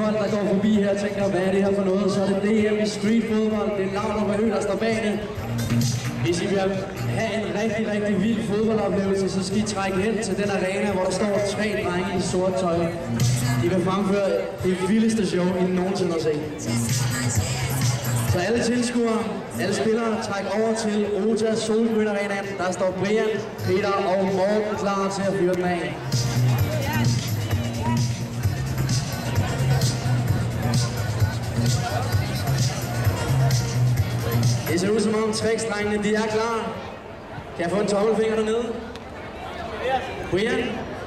folk, der går forbi her og tænker, hvad er det her for noget? Så er det DM i streetfodbold. Det er Laudrup, der står bag det. Hvis I vil have en rigtig, rigtig vild fodboldoplevelse, så skal I trække hen til den arena, hvor der står 3 drenge i sort tøj. De vil fremføre det vildeste show, I nogensinde har set. Så alle tilskuere, alle spillere, træk over til Otas Solgrøn Arena. Der står Brian, Peter og Morten klar til at fyre den af. Det ser ud som om trickstrengene, de er klar. Kan jeg få en tommelfinger dernede? Brian?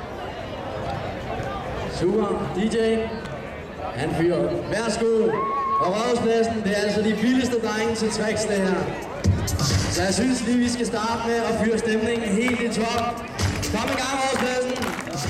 Super. DJ? Han fyrer. Værsgo. Og Rådhuspladsen, det er altså de vildeste drenge til tricks, det her. Så jeg synes lige, vi skal starte med at fyre stemningen helt i top. Kom i gang, Rådhuspladsen.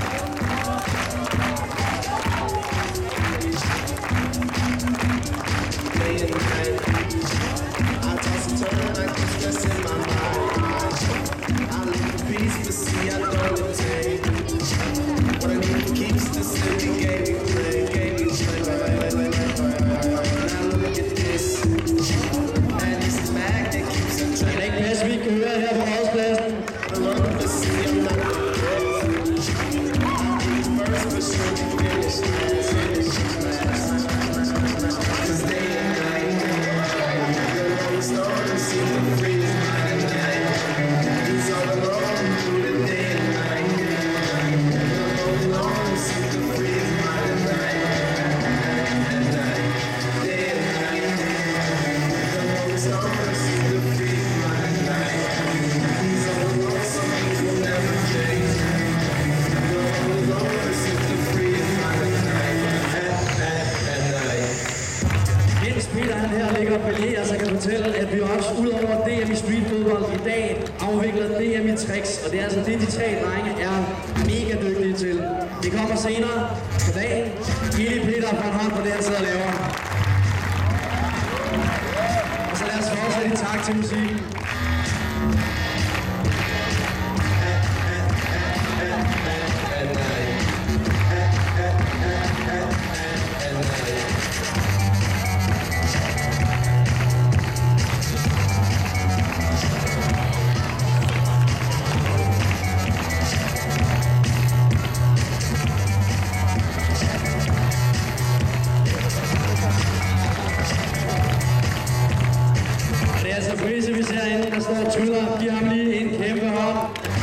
Så kan jeg fortælle, at vi også ud over DM i streetfodbold i dag afvikler DM i tricks, og det er altså det, de 3 drenge er mega dygtige til. Det kommer senere på dagen. Giv lige Peter for en hånd på det, han sidder og laver. Og så lad os fortsætte i takt til musikken. Brizze, vi ser herinde, der står og tryller. Giv ham lige en kæmpe hånd.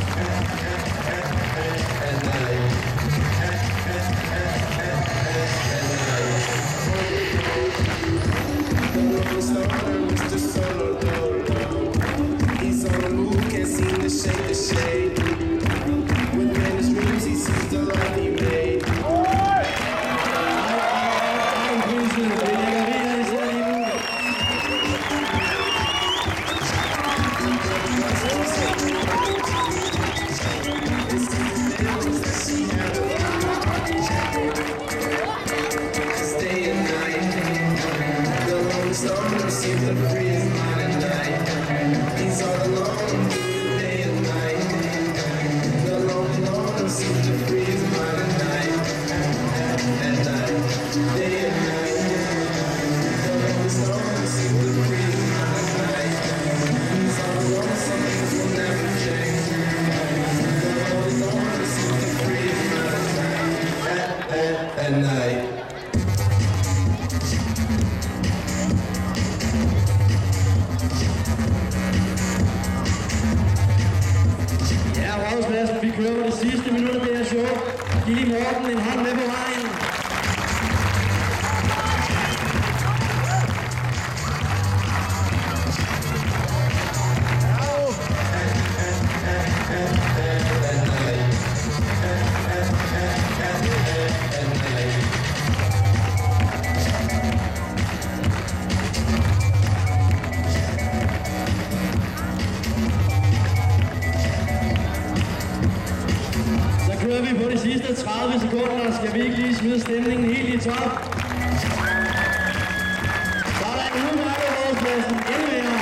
Vi kører de sidste minutter af det her show. Giv lige Morten en hånd med på vejen. Kører vi på de sidste 30 sekunder, skal vi ikke lige smide stemningen helt i top. Så er der en udmærket Rådhuspladsen endnu mere.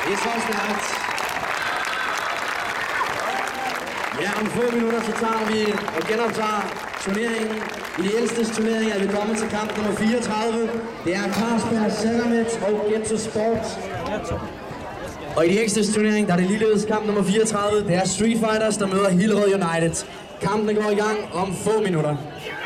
Det er så stærkt. Ja, om få minutter så tager vi og genoptager turneringen. I de ældstes turnering er vi kommet til kamp nummer 34. Det er Carlsberg Sandermet og Ghetto Sport. Og i de ægstes turnering, der er det ligeledes kamp nummer 34. Det er Street Fighters, der møder Hillerød United. Kampen går i gang om få minutter.